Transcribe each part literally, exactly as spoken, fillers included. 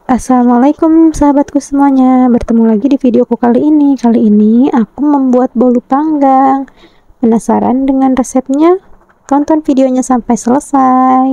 Assalamualaikum sahabatku semuanya, bertemu lagi di videoku kali ini. Kali ini aku membuat bolu panggang. Penasaran dengan resepnya? Tonton videonya sampai selesai.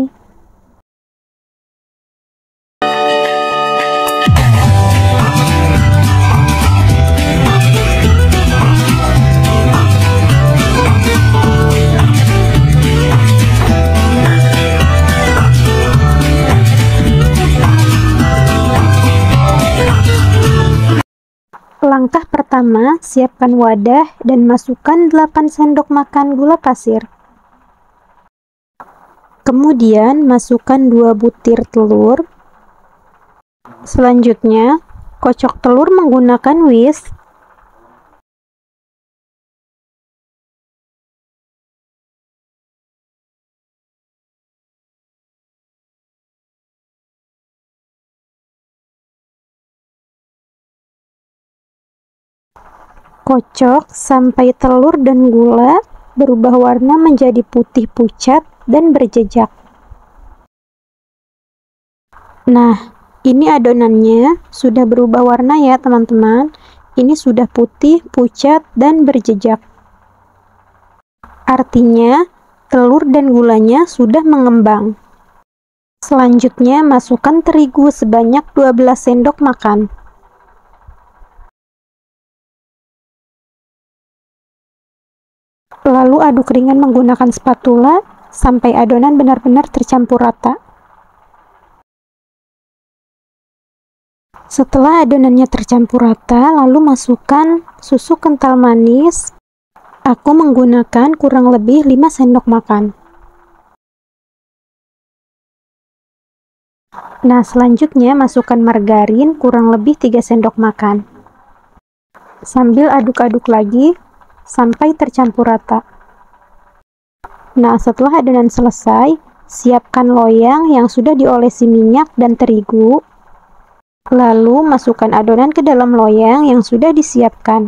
Langkah pertama, siapkan wadah dan masukkan delapan sendok makan gula pasir. Kemudian masukkan dua butir telur. Selanjutnya, kocok telur menggunakan whisk. Kocok sampai telur dan gula berubah warna menjadi putih pucat dan berjejak. Nah, ini adonannya sudah berubah warna ya teman-teman. Ini sudah putih, pucat, dan berjejak. Artinya, telur dan gulanya sudah mengembang. Selanjutnya, masukkan terigu sebanyak dua belas sendok makan. Lalu aduk ringan menggunakan spatula sampai adonan benar-benar tercampur rata. Setelah adonannya tercampur rata, lalu masukkan susu kental manis. Aku menggunakan kurang lebih lima sendok makan. Nah, selanjutnya masukkan margarin kurang lebih tiga sendok makan. Sambil aduk-aduk lagi sampai tercampur rata. Nah, setelah adonan selesai, siapkan loyang yang sudah diolesi minyak dan terigu. Lalu masukkan adonan ke dalam loyang yang sudah disiapkan.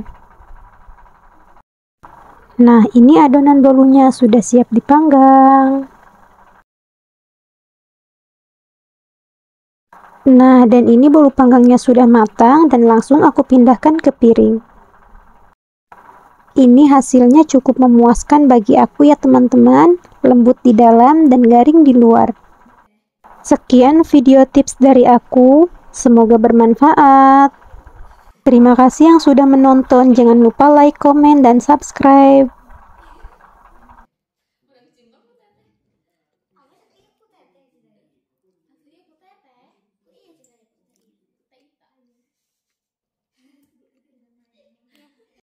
Nah, ini adonan bolunya sudah siap dipanggang. Nah, dan ini bolu panggangnya sudah matang dan langsung aku pindahkan ke piring. Ini hasilnya cukup memuaskan bagi aku ya teman-teman, lembut di dalam dan garing di luar. Sekian video tips dari aku, semoga bermanfaat. Terima kasih yang sudah menonton, jangan lupa like, komen, dan subscribe.